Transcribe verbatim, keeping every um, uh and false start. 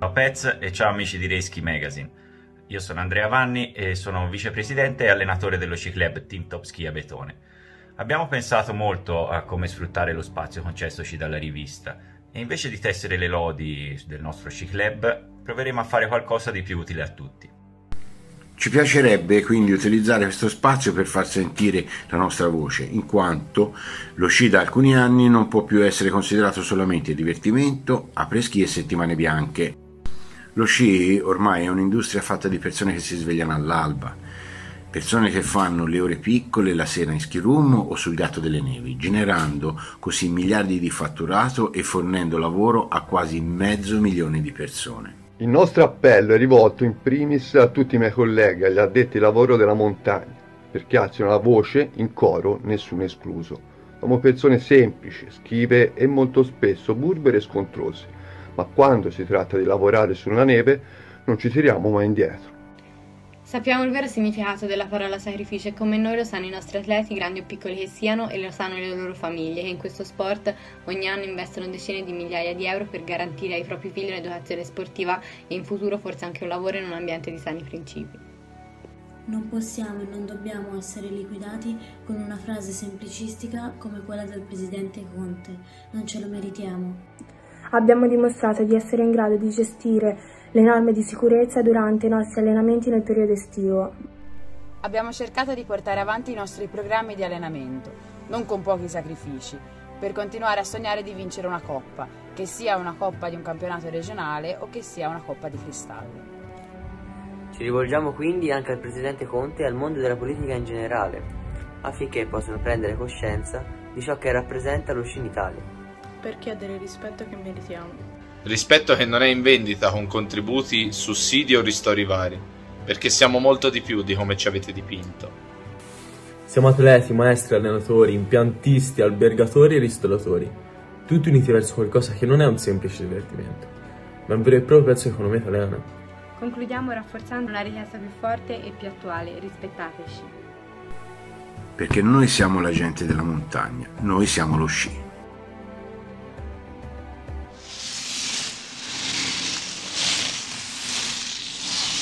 Ciao Pez e ciao amici di Race Ski Magazine. Io sono Andrea Vanni e sono vicepresidente e allenatore dello Sci Club Team Top Ski Abetone. Abbiamo pensato molto a come sfruttare lo spazio concessoci dalla rivista e invece di tessere le lodi del nostro Sci Club proveremo a fare qualcosa di più utile a tutti. Ci piacerebbe quindi utilizzare questo spazio per far sentire la nostra voce, in quanto lo sci da alcuni anni non può più essere considerato solamente divertimento, apres-ski e settimane bianche. Lo sci ormai è un'industria fatta di persone che si svegliano all'alba, persone che fanno le ore piccole la sera in ski room o sul gatto delle nevi, generando così miliardi di fatturato e fornendo lavoro a quasi mezzo milione di persone. Il nostro appello è rivolto in primis a tutti i miei colleghi, agli addetti ai lavoro della montagna, perché alzino la voce in coro, nessuno escluso. Siamo persone semplici, schive e molto spesso burbere e scontrose, ma quando si tratta di lavorare sulla neve non ci tiriamo mai indietro. Sappiamo il vero significato della parola sacrificio e come noi lo sanno i nostri atleti, grandi o piccoli che siano, e lo sanno le loro famiglie, che in questo sport ogni anno investono decine di migliaia di euro per garantire ai propri figli un'educazione sportiva e in futuro forse anche un lavoro in un ambiente di sani principi. Non possiamo e non dobbiamo essere liquidati con una frase semplicistica come quella del presidente Conte. Non ce lo meritiamo. Abbiamo dimostrato di essere in grado di gestire le norme di sicurezza durante i nostri allenamenti nel periodo estivo. Abbiamo cercato di portare avanti i nostri programmi di allenamento, non con pochi sacrifici, per continuare a sognare di vincere una coppa, che sia una coppa di un campionato regionale o che sia una coppa di cristallo. Ci rivolgiamo quindi anche al Presidente Conte e al mondo della politica in generale, affinché possano prendere coscienza di ciò che rappresenta lo sci in Italia. Per chiedere il rispetto che meritiamo. Rispetto che non è in vendita con contributi, sussidi o ristori vari, perché siamo molto di più di come ci avete dipinto. Siamo atleti, maestri, allenatori, impiantisti, albergatori e ristoratori, tutti uniti verso qualcosa che non è un semplice divertimento, ma un vero e proprio pezzo di economia italiana. Concludiamo rafforzando una richiesta più forte e più attuale: rispettateci. Perché noi siamo la gente della montagna, noi siamo lo sci.